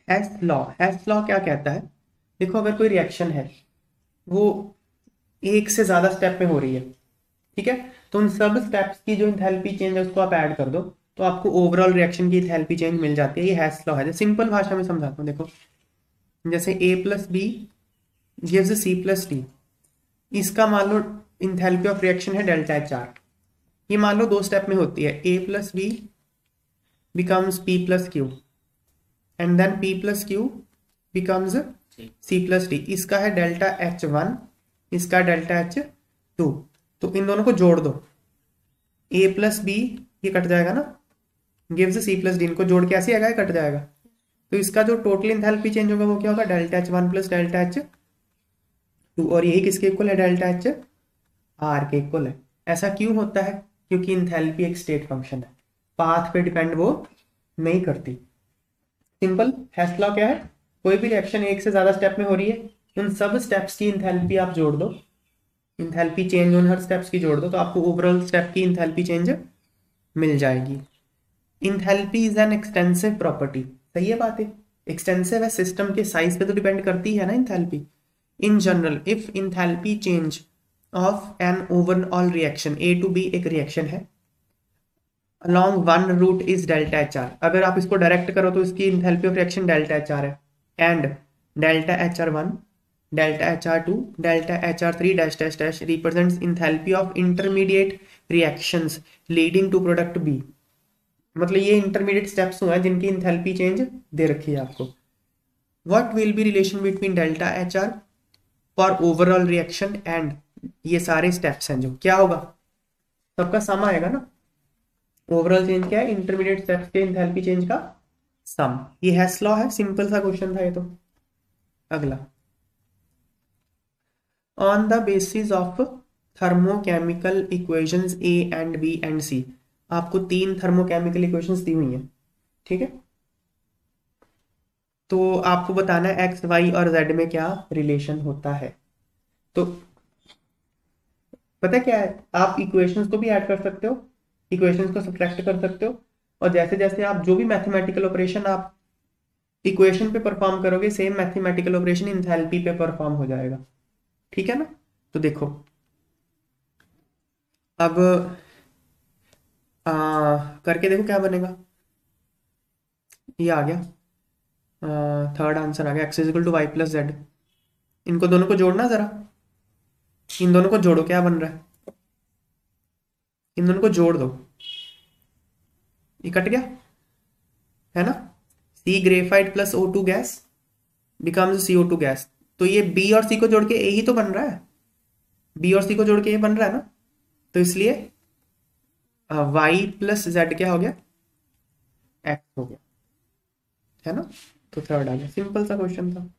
हेस law क्या कहता है? देखो, अगर कोई रिएक्शन है वो एक से ज्यादा स्टेप में हो रही है, ठीक है, तो उन सब स्टेप्स की जो इंथैल्पी चेंज है उसको आप ऐड कर दो, तो आपको ओवरऑल रिएक्शन की इंथैल्पी चेंज मिल जाती है। ये हेस लॉ है। सिंपल भाषा में समझाता हूँ, देखो, जैसे A+B गिव्स C+D, इसका मान लो इंथैल्पी ऑफ रिएक्शन है डेल्टा एच आर। ये मान लो दो स्टेप में होती है, A+B becomes P+Q and then P+Q becomes C+D। इसका है डेल्टा H1, इसका डेल्टा H2। तो इन दोनों को जोड़ दो, A+B ये कट जाएगा ना, गिव्स C+D, इनको जोड़ के ऐसे आएगा, ये कट जाएगा। तो इसका जो टोटल इंथैल्पी चेंज होगा वो क्या होगा? Delta H1 plus delta H2। और यही किसके इक्वल है? डेल्टा H आर के इक्वल है। ऐसा क्यों होता है? क्योंकि इंथैल्पी एक स्टेट फंक्शन है, पाथ पे डिपेंड वो नहीं करती। सिंपल। हेस लॉ क्या है? कोई भी रिएक्शन एक से ज्यादा स्टेप में हो रही है, उन सब स्टेप्स की इंथैल्पी आप जोड़ दो, इंथैल्पी चेंज उन हर स्टेप्स की जोड़ दो, तो आपको ओवरऑल स्टेप की इंथैल्पी चेंज मिल जाएगी। Enthalpy is an extensive property. सही है बात है, एक्सटेंसिव है, सिस्टम के साइज पे तो डिपेंड करती है ना enthalpy. In general if enthalpy change of an overall reaction, A to B एक रिएक्शन है, along one route is delta H R. अगर आप इसको डायरेक्ट करो तो इसकी enthalpy of reaction delta H R है, and delta H R one, delta H R two, delta H R three dash dash dash represents enthalpy of intermediate reactions leading to product B. मतलब ये intermediate steps हुए हैं जिनकी enthalpy change दे रखी है आपको। What will be relation between delta H R for overall reaction and ये सारे स्टेप्स हैं, जो क्या होगा? सबका सम आएगा ना। ओवरऑल चेंज क्या है? इंटरमीडिएट स्टेप्स के इंथैल्पी चेंज का सम। ये हेस लॉ है। सिंपल सा क्वेश्चन था ये तो। अगला, on the basis of thermochemical equations A and B and C. आपको तीन थर्मोकेमिकल इक्वेशंस दी हुई हैं, ठीक है, तो आपको बताना है एक्स वाई और जेड में क्या रिलेशन होता है। तो पता क्या है, आप इक्वेशंस को भी ऐड कर सकते हो, इक्वेशंस को सब्ट्रैक्ट कर सकते हो, और जैसे जैसे आप जो भी मैथमेटिकल ऑपरेशन आप इक्वेशन पे परफॉर्म करोगे, सेम मैथमेटिकल ऑपरेशन इंथैल्पी पे परफॉर्म हो जाएगा। ठीक है ना? तो देखो, अब करके देखो क्या बनेगा। ये आ गया, थर्ड आंसर आ गया, X is equal to Y plus Z. इनको दोनों को जोड़ना जरा, इन दोनों को जोड़ो, क्या बन रहा है? इन दोनों को जोड़ दो, ये कट गया है ना। C graphite plus O2 gas becomes CO2 gas. तो ये बी और सी को जोड़ के ए ही तो बन रहा है, बी और सी को जोड़ के ए बन रहा है ना। तो इसलिए वाई प्लस जेड क्या हो गया? एक्स हो गया, है ना। तो थर्ड आ गया। सिंपल सा क्वेश्चन था।